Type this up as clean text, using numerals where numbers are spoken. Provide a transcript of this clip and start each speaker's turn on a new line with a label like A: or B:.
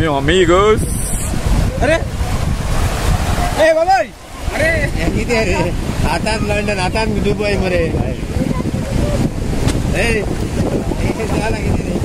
A: meu amigos.
B: अरे ए बाबा अरे
C: किती रे हातात लंडन हातात दुबई मरे ए झाला किती